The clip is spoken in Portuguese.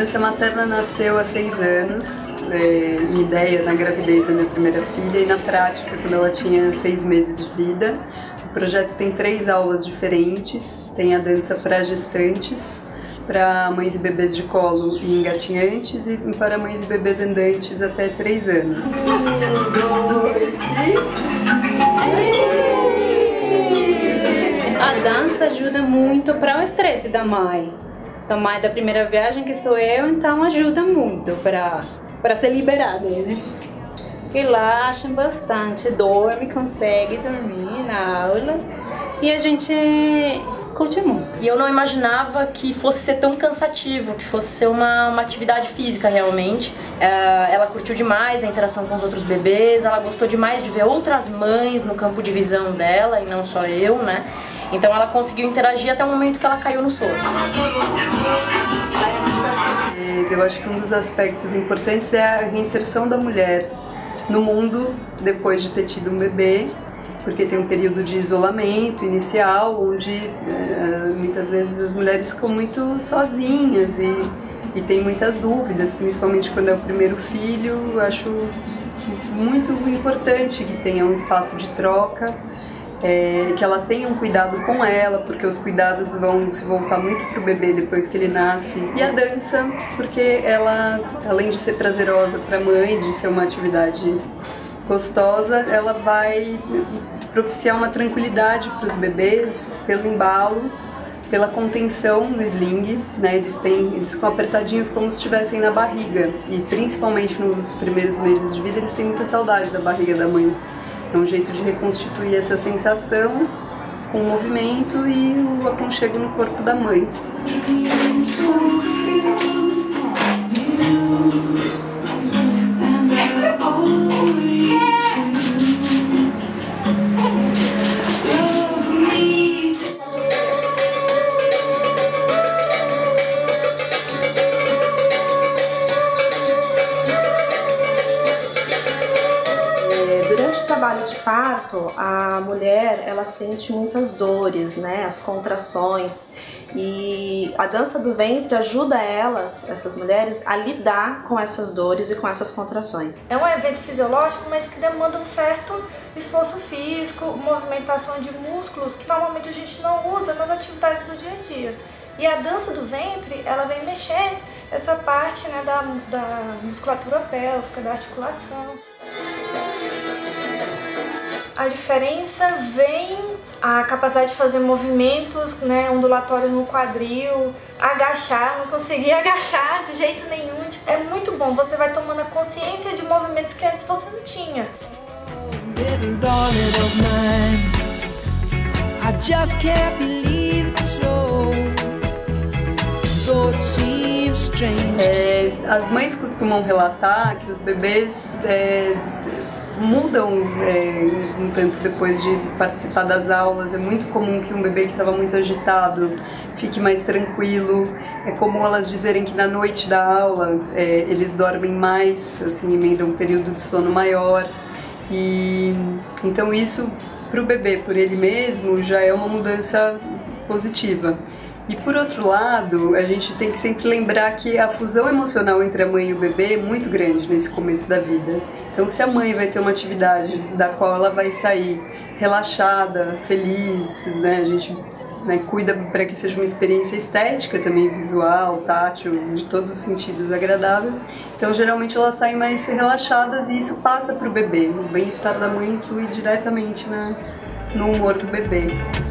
militância materna nasceu há 6 anos, em ideia na gravidez da minha primeira filha e na prática quando ela tinha 6 meses de vida. O projeto tem 3 aulas diferentes, tem a dança para gestantes, para mães e bebês de colo e engatinhantes e para mães e bebês andantes até 3 anos. 1, 2, A dança ajuda muito para o estresse da mãe da primeira viagem, que sou eu, então ajuda muito para se liberar dele. Relaxam bastante, dorme, consegue dormir na aula e a gente curte muito. E eu não imaginava que fosse ser tão cansativo, que fosse ser uma atividade física realmente. Ela curtiu demais a interação com os outros bebês, ela gostou demais de ver outras mães no campo de visão dela e não só eu, né? Então ela conseguiu interagir até o momento que ela caiu no sono. Eu acho que um dos aspectos importantes é a reinserção da mulher no mundo depois de ter tido um bebê, porque tem um período de isolamento inicial, onde muitas vezes as mulheres ficam muito sozinhas e tem muitas dúvidas, principalmente quando é o primeiro filho. Eu acho muito importante que tenha um espaço de troca, que ela tenha um cuidado com ela, porque os cuidados vão se voltar muito para o bebê depois que ele nasce. E a dança, porque ela, além de ser prazerosa para a mãe, de ser uma atividade gostosa, ela vai propiciar uma tranquilidade para os bebês pelo embalo, pela contenção no sling, né? Eles ficam apertadinhos como se estivessem na barriga, e principalmente nos primeiros meses de vida eles têm muita saudade da barriga da mãe. É um jeito de reconstituir essa sensação com o movimento e o aconchego no corpo da mãe. Durante o trabalho de parto, a mulher ela sente muitas dores, né, as contrações, e a dança do ventre ajuda essas mulheres, a lidar com essas dores e com essas contrações. É um evento fisiológico, mas que demanda um certo esforço físico, movimentação de músculos que normalmente a gente não usa nas atividades do dia a dia. E a dança do ventre, ela vem mexer essa parte, né, da musculatura pélvica, da articulação. A diferença vem a capacidade de fazer movimentos, né, ondulatórios no quadril, agachar, não conseguia agachar de jeito nenhum. É muito bom, você vai tomando a consciência de movimentos que antes você não tinha. As mães costumam relatar que os bebês mudam um tanto depois de participar das aulas. É muito comum que um bebê que estava muito agitado fique mais tranquilo. É comum elas dizerem que na noite da aula eles dormem mais, assim, emendam um período de sono maior. E então isso para o bebê, por ele mesmo, já é uma mudança positiva. E por outro lado, a gente tem que sempre lembrar que a fusão emocional entre a mãe e o bebê é muito grande nesse começo da vida. Então, se a mãe vai ter uma atividade da qual ela vai sair relaxada, feliz, né, a gente cuida para que seja uma experiência estética também, visual, tátil, de todos os sentidos agradável. Então, geralmente elas saem mais relaxadas e isso passa para o bebê. O bem-estar da mãe influi diretamente no humor do bebê.